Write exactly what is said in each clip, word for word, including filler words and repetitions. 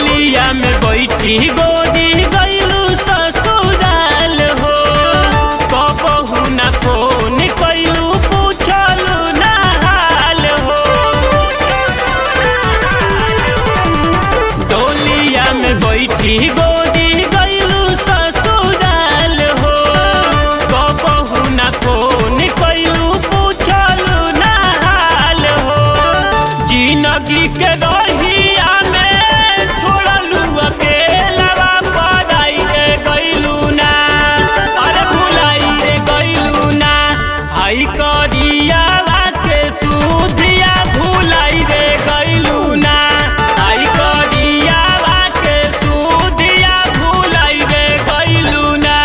डोलिया में बैठी गोदी गइलू ससुराल हो, कबहू ना फोन कइलू पूछलू ना हाल हो। डोलिया में बैठी गोदी गइलू ससुराल हो, कबहू ना फोन कइलू पूछलू ना हाल हो। जिंदगी के दहिया में छोड़लू अकेला पढ़ाई रे गइलू ना, अरे भुलाई रे गइलू ना। हाई करिया के सुधिया भुलाई रे गइलू ना, हाई करिया के सुधिया भुलाई रे गइलू ना।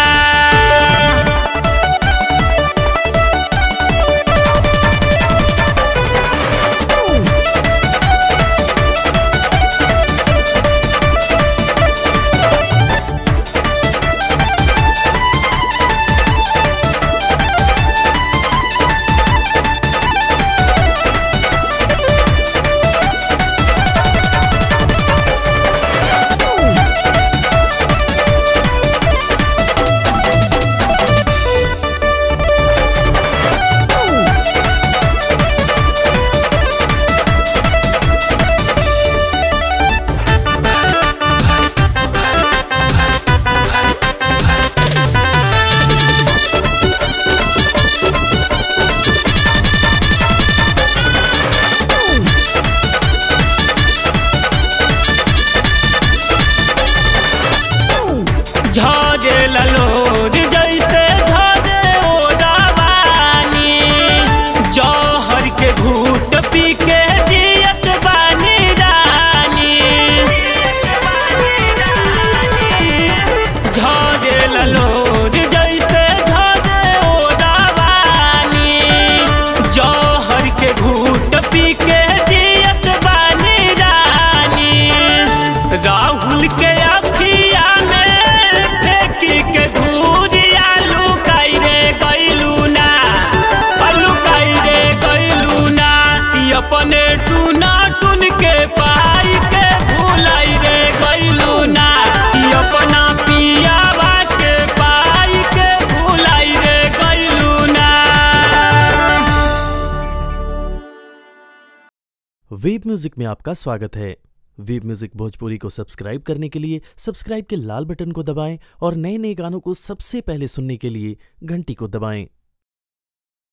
झरे ललोर जैसे झरे ओरावानी, जहर के घूट पी के जियत बानी रानी। झरे ललोर जैसे झरे ओरावानी, जहर के घूट पी के जियत बानी रानी। राहुल के अखिया में के धूरिया लुकाई रे गइलू ना, लुकाई रे गइलू ना। अपने टूना टून के पाई के भुलाई रे गइलू ना, अपना पियावा के पाई के भुलाई रे गइलू ना। वेब म्यूजिक में आपका स्वागत है। वेब म्यूजिक भोजपुरी को सब्सक्राइब करने के लिए सब्सक्राइब के लाल बटन को दबाएं और नए नए गानों को सबसे पहले सुनने के लिए घंटी को दबाएं।